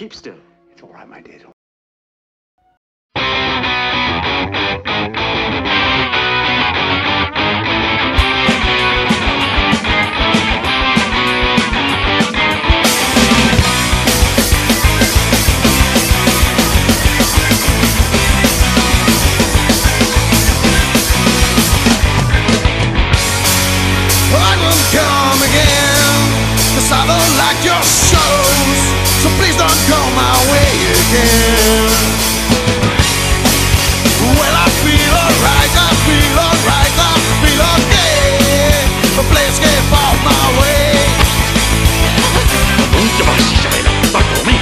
Keep still. It's all right, my dear. Come again, 'cause I don't like your shows, so please don't come my way again. Well, I feel alright, I feel alright, I feel okay, but please get off my way. うんってばっしじゃねえな。バカおめ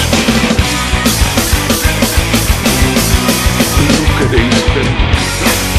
え。Look at these things.